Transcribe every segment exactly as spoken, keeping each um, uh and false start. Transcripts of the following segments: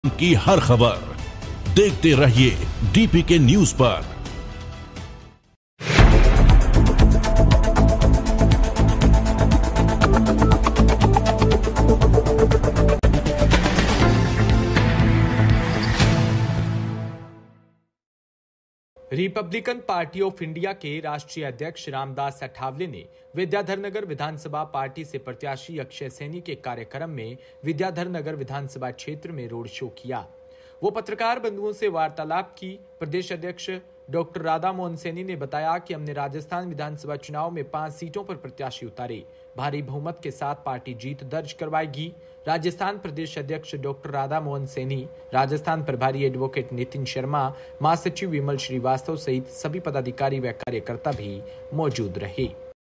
की हर खबर देखते रहिए डीपी के न्यूज पर। रिपब्लिकन पार्टी ऑफ इंडिया के राष्ट्रीय अध्यक्ष रामदास अठावले ने विद्याधर नगर विधानसभा पार्टी से प्रत्याशी अक्षय सैनी के कार्यक्रम में विद्याधर नगर विधानसभा क्षेत्र में रोड शो किया। वो पत्रकार बंधुओं से वार्तालाप की। प्रदेश अध्यक्ष डॉक्टर राधा मोहन सैनी ने बताया कि हमने राजस्थान विधानसभा चुनाव में पांच सीटों पर प्रत्याशी उतारे, भारी बहुमत के साथ पार्टी जीत दर्ज करवाएगी। राजस्थान प्रदेश अध्यक्ष डॉक्टर राधा मोहन सैनी, राजस्थान प्रभारी एडवोकेट नितिन शर्मा, महासचिव विमल श्रीवास्तव सहित सभी पदाधिकारी व कार्यकर्ता भी मौजूद रहे।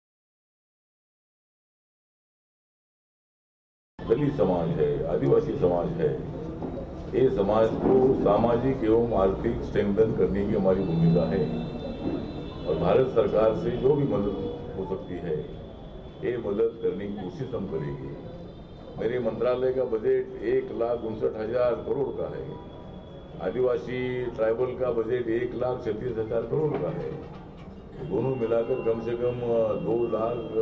दलित समाज है, आदिवासी समाज है, ये समाज को सामाजिक एवं आर्थिक स्ट्रेंथन करने की हमारी भूमिका है और भारत सरकार से जो भी मदद हो सकती है ये मदद करने की कोशिश हम करेंगे। मेरे मंत्रालय का बजट एक लाख उनसठ हजार करोड़ का है, आदिवासी ट्राइबल का बजट एक लाख छत्तीस हजार करोड़ का है। दोनों मिलाकर कम से कम दो लाख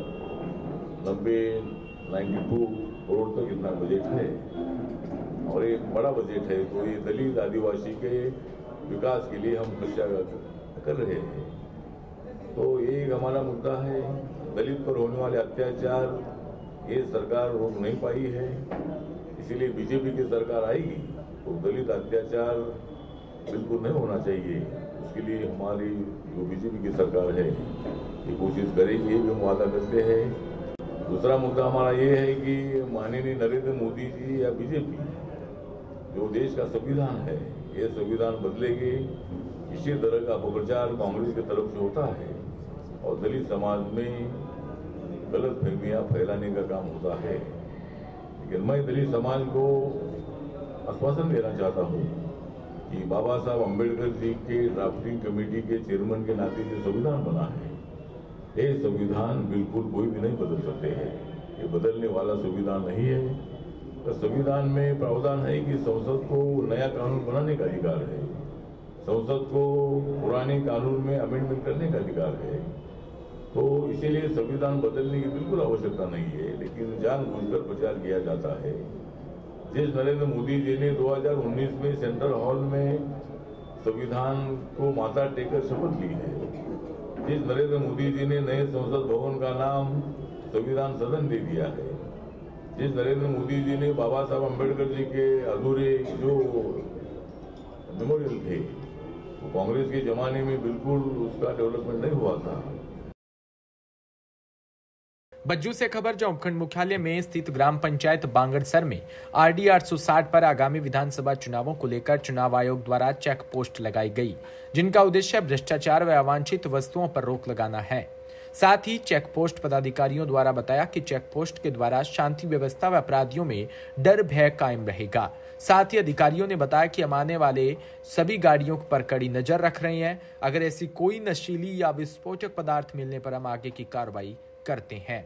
नब्बे नाइन्टी टू करोड़ तक इतना बजट है और एक बड़ा बजट है। तो ये दलित आदिवासी के विकास के लिए हम खर्चा कर रहे हैं। तो ये एक हमारा मुद्दा है। दलित पर होने वाले अत्याचार ये सरकार रोक नहीं पाई है, इसीलिए बीजेपी की सरकार आएगी तो दलित अत्याचार बिल्कुल नहीं होना चाहिए। उसके लिए हमारी जो बीजेपी की सरकार है ये कोशिश करेगी, ये भी हम वादा करते हैं। दूसरा मुद्दा हमारा ये है कि माननीय नरेंद्र मोदी जी या बीजेपी जो देश का संविधान है ये संविधान बदलेगी। किसी तरह का अपप्रचार कांग्रेस की तरफ से होता है और दलित समाज में गलत फहमियां फैलाने का काम होता है। लेकिन मैं दलित समाज को आश्वासन देना चाहता हूं कि बाबा साहब अम्बेडकर जी के ड्राफ्टिंग कमेटी के चेयरमैन के नाते जो संविधान बना है ये संविधान बिल्कुल कोई भी नहीं बदल सकते हैं। ये बदलने वाला संविधान नहीं है। तो संविधान में प्रावधान है कि संसद को नया कानून बनाने का अधिकार है, संसद को पुराने कानून में अमेंडमेंट करने का अधिकार है। तो इसीलिए संविधान बदलने की बिल्कुल आवश्यकता नहीं है, लेकिन जानबूझकर प्रचार किया जाता है। जिस नरेंद्र मोदी जी ने दो हज़ार उन्नीस में सेंट्रल हॉल में संविधान को माथा टेकर शपथ ली है, जिस नरेंद्र मोदी जी ने नए संसद भवन का नाम संविधान सदन दे दिया है, जिस नरेंद्र मोदी जी ने बाबा साहब अम्बेडकर जी के अधूरे जो मेमोरियल थे वो कांग्रेस के जमाने में बिल्कुल उसका डेवलपमेंट नहीं हुआ था। बज्जू से खबर, जहां उपखंड मुख्यालय में स्थित ग्राम पंचायत बांगड़सर में आरडी आठ सौ साठ पर आगामी विधानसभा चुनावों को लेकर चुनाव आयोग द्वारा चेक पोस्ट लगाई गई, जिनका उद्देश्य भ्रष्टाचार व अवांछित वस्तुओं पर रोक लगाना है। साथ ही चेक पोस्ट पदाधिकारियों द्वारा बताया कि चेक पोस्ट के द्वारा शांति व्यवस्था व अपराधियों में डर भय कायम रहेगा। साथ ही अधिकारियों ने बताया कि हम आने वाले सभी गाड़ियों पर कड़ी नजर रख रहे हैं। अगर ऐसी कोई नशीली या विस्फोटक पदार्थ मिलने पर हम आगे की कार्रवाई करते हैं।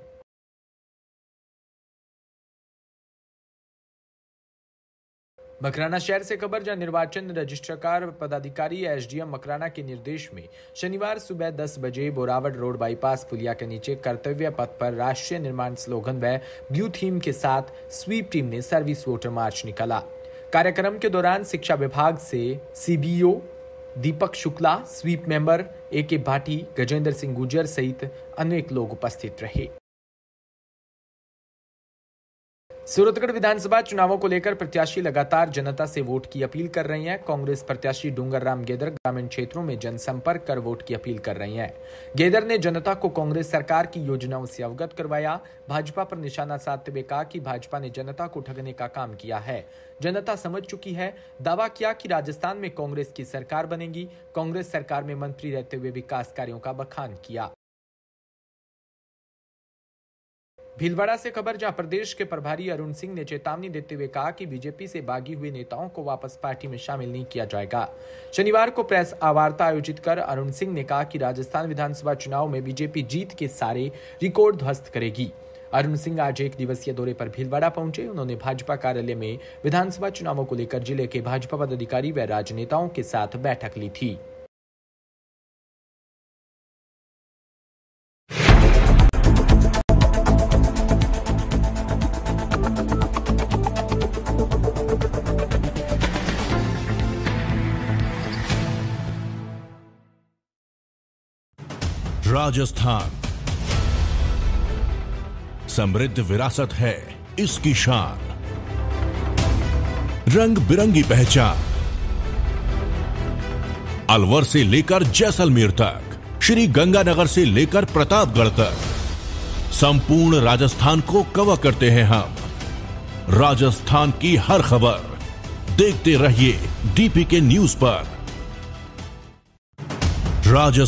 मकराना शहर से खबर, जहां निर्वाचन रजिस्ट्रार पदाधिकारी एसडीएम मकराना के निर्देश में शनिवार सुबह दस बजे बोरावट रोड बाईपास पुलिया के नीचे कर्तव्य पथ पर राष्ट्रीय निर्माण स्लोगन व ब्लू थीम के साथ स्वीप टीम ने सर्विस वोटर मार्च निकाला। कार्यक्रम के दौरान शिक्षा विभाग से CBO Deepak Shukla, sweep member A K Bhati, Gajendra Singh Gurjar सहित अनेक लोग उपस्थित रहे। सूरतगढ़ विधानसभा चुनावों को लेकर प्रत्याशी लगातार जनता से वोट की अपील कर रहे हैं। कांग्रेस प्रत्याशी डूंगर राम गेदर ग्रामीण क्षेत्रों में जनसंपर्क कर वोट की अपील कर रहे हैं। गेदर ने जनता को कांग्रेस सरकार की योजनाओं से अवगत करवाया। भाजपा पर निशाना साधते हुए कहा कि भाजपा ने जनता को ठगने का काम किया है, जनता समझ चुकी है। दावा किया कि राजस्थान में कांग्रेस की सरकार बनेगी। कांग्रेस सरकार में मंत्री रहते हुए विकास कार्यों का बखान किया। भीलवाड़ा से खबर, जहां प्रदेश के प्रभारी अरुण सिंह ने चेतावनी देते हुए कहा कि बीजेपी से बागी हुए नेताओं को वापस पार्टी में शामिल नहीं किया जाएगा। शनिवार को प्रेस वार्ता आयोजित कर अरुण सिंह ने कहा कि राजस्थान विधानसभा चुनाव में बीजेपी जीत के सारे रिकॉर्ड ध्वस्त करेगी। अरुण सिंह आज एक दिवसीय दौरे पर भीलवाड़ा पहुंचे। उन्होंने भाजपा कार्यालय में विधानसभा चुनावों को लेकर जिले के भाजपा पदाधिकारी व राजनेताओं के साथ बैठक ली थी। राजस्थान समृद्ध विरासत है इसकी शान, रंग बिरंगी पहचान। अलवर से लेकर जैसलमेर तक, श्री गंगानगर से लेकर प्रतापगढ़ तक, संपूर्ण राजस्थान को कवर करते हैं हम। राजस्थान की हर खबर देखते रहिए डीपीके न्यूज पर। राजस्थान